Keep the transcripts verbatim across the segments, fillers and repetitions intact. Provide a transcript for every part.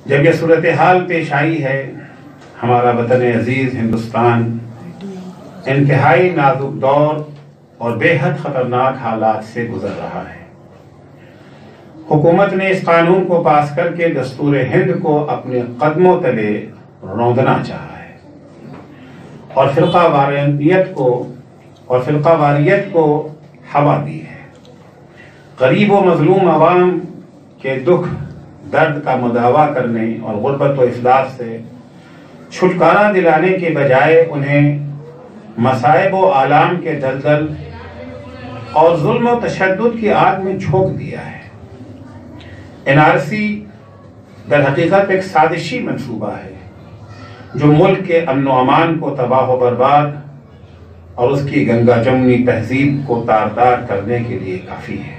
جب یہ صورتحال پیش آئی ہے، ہمارا وطن عزیز ہندوستان انتہائی نازک دور اور بے حد خطرناک حالات سے گزر رہا ہے۔ حکومت نے اس قانون کو پاس کر کے دستور ہند کو اپنے قدموں تلے روندنا چاہا ہے اور فرقہ واریت کو اور فرقہ واریت کو ہوا دی ہے۔ غریب و مظلوم عوام کے دکھ درد کا مداوا کرنے اور غربت و افلاس سے چھٹکارا دلانے کے بجائے انہیں مصائب و آلام کے دلدل اور ظلم و تشدد کی آگ میں جھونک دیا ہے۔ این آر سی در حقیقت ایک سازشی منصوبہ ہے جو ملک کے امن و امان کو تباہ و برباد اور اس کی گنگا جمنی تہذیب کو تاردار کرنے کے لیے کافی ہے۔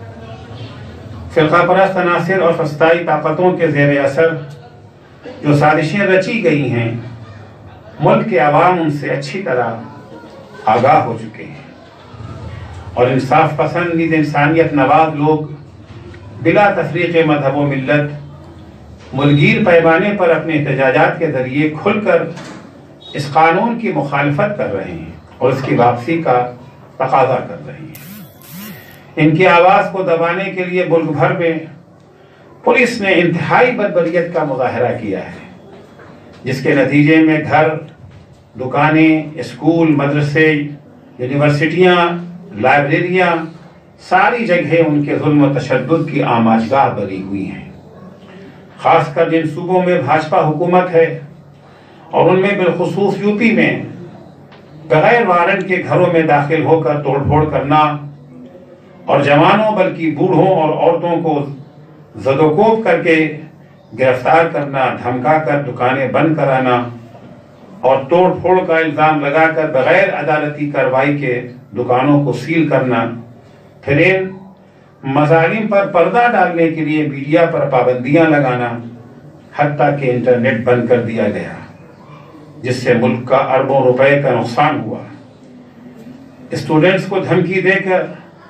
فرقہ پرست عناصر اور فسطائی طاقتوں کے زیر اثر جو سازشیں رچی گئی ہیں، ملک کے عوام ان سے اچھی طرح آگاہ ہو چکے ہیں اور انصاف پسند نیز انسانیت نواز لوگ بلا تفریق مذہب و ملت ملگیر پیمانے پر اپنے احتجاجات کے ذریعے کھل کر اس قانون کی مخالفت کر رہے ہیں اور اس کی واپسی کا تقاضا کر رہے ہیں۔ ان کی آواز کو دبانے کے لیے ملک بھر میں پولیس نے انتہائی بدبریت کا مظاہرہ کیا ہے، جس کے نتیجے میں گھر، دکانیں، اسکول، مدرسے، یونیورسٹیاں، لائبریریاں، ساری جگہیں ان کے ظلم و تشدد کی آماجگاہ بنی ہوئی ہیں۔ خاص کر جن صوبوں میں بھاجپا حکومت ہے اور ان میں بالخصوص یو پی میں بغیر وارنٹ کے گھروں میں داخل ہو کر توڑ پھوڑ کرنا اور جوانوں بلکہ بوڑھوں اور عورتوں کو زد و کوب کر کے گرفتار کرنا، دھمکا کر دکانیں بند کرانا اور توڑ پھوڑ کا الزام لگا کر بغیر عدالتی کارروائی کے دکانوں کو سیل کرنا، پھر ان مظالم پر پردہ ڈالنے کے لیے میڈیا پر پابندیاں لگانا، حتیٰ کہ انٹرنیٹ بند کر دیا گیا، جس سے ملک کا اربوں روپے کا نقصان ہوا۔ اسٹوڈنٹس کو دھمکی دے کر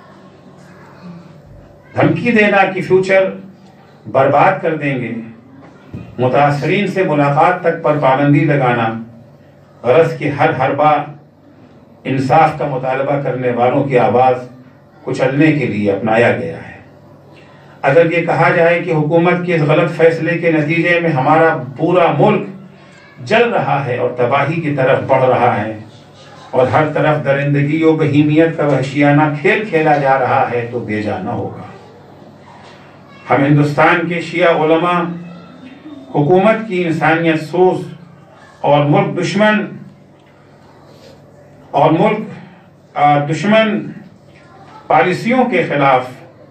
دھمکی دینا کہ فیوچر برباد کر دیں گے، متاثرین سے ملاقات تک پر پابندی لگانا، غرض کی ہر حربہ انصاف کا مطالبہ کرنے والوں کی آواز کچلنے کے لیے اپنایا گیا ہے۔ اگر یہ کہا جائے کہ حکومت کے اس غلط فیصلے کے نتیجے میں ہمارا پورا ملک جل رہا ہے اور تباہی کی طرف بڑھ رہا ہے اور ہر طرف درندگی و بہیمیت کا وحشیانہ کھیل کھیلا جا رہا ہے، تو بے جا نہ ہوگا۔ ہم ہندوستان کے شیعہ علماء حکومت کی انسانیت سوز اور ملک دشمن اور ملک دشمن پالیسیوں کے خلاف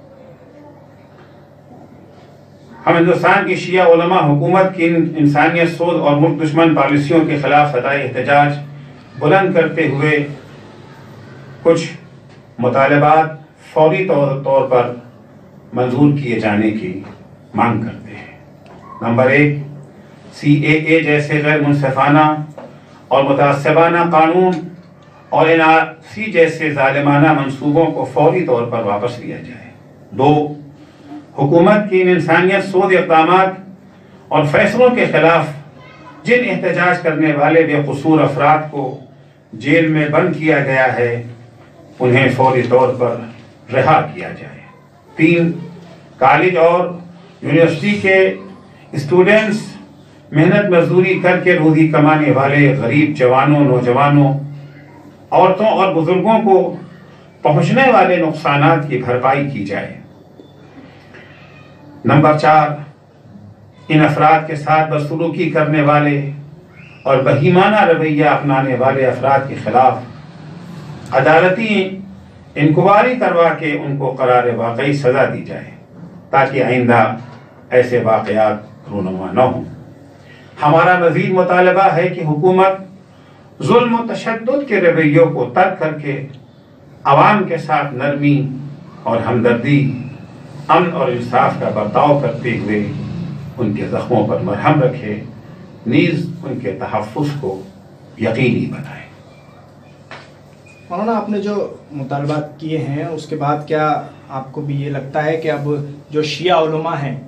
ہم ہندوستان کی شیعہ علماء حکومت کی انسانیت سوز اور ملک دشمن پالیسیوں کے خلاف صدائے احتجاج بلند کرتے ہوئے کچھ مطالبات فوری طور پر منظور کیے جانے کی مانگ کرتے ہیں۔ نمبر ایک، سی اے اے جیسے غیر منصفانہ اور متعصبانہ قانون اور این آر سی جیسے ظالمانہ منصوبوں کو فوری طور پر واپس لیا جائے۔ دو، حکومت کی ان انسانیت سوز اقدامات اور فیصلوں کے خلاف جن احتجاج کرنے والے بے قصور افراد کو جیل میں بند کیا گیا ہے، انہیں فوری طور پر رہا کیا جائے۔ تین، کالج اور یونیورسٹی کے اسٹوڈنٹس، محنت مزدوری کر کے روزی کمانے والے غریب جوانوں، نوجوانوں، عورتوں اور بزرگوں کو پہنچنے والے نقصانات کی بھرپائی کی جائے۔ نمبر چار، ان افراد کے ساتھ بدسلوکی کرنے والے اور بہیمانہ رویہ اپنانے والے افراد کے خلاف عدالتی انکوائری کروا کے ان کو قرار واقعی سزا دی جائے تاکہ آئندہ ایسے واقعات رونما نہ ہوں۔ ہمارا مزید مطالبہ ہے کہ حکومت ظلم و تشدد کے رویوں کو ترک کر کے عوام کے ساتھ نرمی اور ہمدردی، امن اور انصاف کا برتاؤ کرتے ہوئے ان کے زخموں پر مرہم رکھے، نیز ان کے تحفظ کو یقینی بنائے۔ مولانا، آپ نے جو مطالبات کیے ہیں اس کے بعد کیا آپ کو بھی یہ لگتا ہے کہ اب جو شیعہ علماء ہیں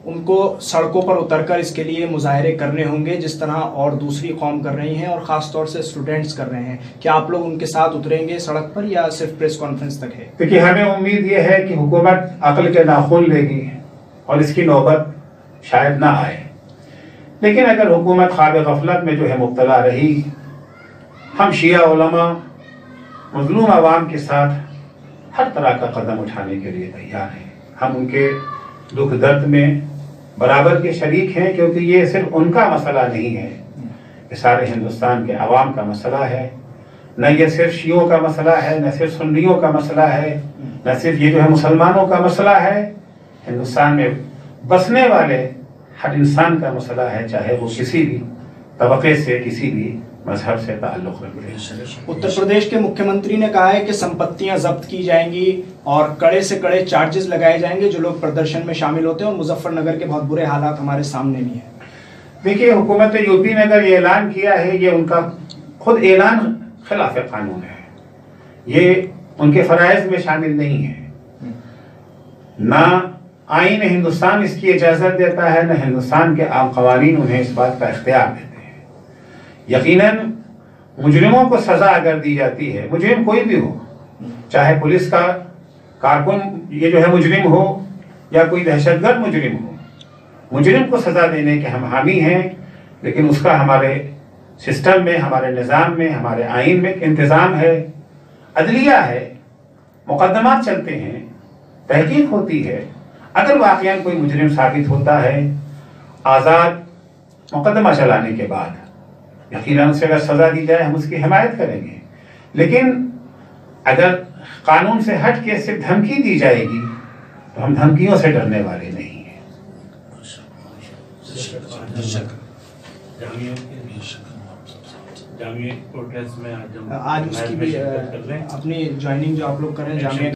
ان کو سڑکوں پر اتر کر اس کے لیے مظاہرے کرنے ہوں گے جس طرح اور دوسری قوم کر رہی ہیں اور خاص طور سے اسٹوڈنٹس کر رہے ہیں. کیا آپ لوگ ان کے ساتھ اتریں گے سڑک پر یا صرف پریس کانفرنس تک ہے؟ دیکھیے ہمیں امید یہ ہے کہ حکومت عقل کے ناخن لے گی اور اس کی نوبت شاید نہ آئے، لیکن اگر حکومت خواب غفلت میں جو ہے مبتلا رہی، ہم شیعہ علماء مظلوم عوام کے ساتھ ہر طرح کا قدم اٹھانے کے لیے تیار ہیں. ہم ان کے دکھ درد میں برابر کے شریک ہیں، کیونکہ یہ صرف ان کا مسئلہ نہیں ہے، یہ سارے ہندوستان کے عوام کا مسئلہ ہے. نہ یہ صرف شیعوں کا مسئلہ ہے، نہ صرف سنیوں کا مسئلہ ہے، نہ صرف یہ جو ہے مسلمانوں کا مسئلہ ہے، ہندوستان میں بسنے والے ہر انسان کا مسئلہ ہے، چاہے وہ کسی بھی طبقے سے کسی بھی مذہب سے تعلق رکھتے ہیں. اتر پردیش کے مکھیہ منتری نے کہا ہے کہ سمپتیاں ضبط کی جائیں گی اور کڑے سے کڑے چارجز لگائے جائیں گے جو لوگ پردرشن میں شامل ہوتے ہیں، اور مظفر نگر کے بہت برے حالات ہمارے سامنے بھی ہیں. دیکھیے حکومت یو پی نے اگر یہ اعلان کیا ہے، یہ ان کا خود اعلان خلاف قانون ہے، یہ ان کے فرائض میں شامل نہیں ہے. نہ آئین ہندوستان اس کی اجازت دیتا ہے، نہ ہندوستان کے عام قوانین انہیں اس بات کا اختیار دیتے ہیں. یقیناً مجرموں کو سزا اگر دی جاتی ہے، مجرم کوئی بھی ہو، چاہے پولیس کا کارکن یہ جو ہے مجرم ہو یا کوئی دہشت گرد مجرم ہو، مجرم کو سزا دینے کے ہم حامی ہیں، لیکن اس کا ہمارے سسٹم میں، ہمارے نظام میں، ہمارے آئین میں انتظام ہے، عدلیہ ہے، مقدمات چلتے ہیں، تحقیق ہوتی ہے. اگر واقعاً کوئی مجرم ثابت ہوتا ہے، آزاد مقدمہ چلانے کے بعد یقیناً اسے اگر سزا دی جائے ہم اس کی حمایت کریں گے. لیکن اگر قانون سے ہٹ کے صرف دھمکی دی جائے گی تو ہم دھمکیوں سے ڈرنے والے نہیں ہیں. آج اس کی بھی اپنی جوائننگ جو آپ لوگ کر رہے ہیں جامعہ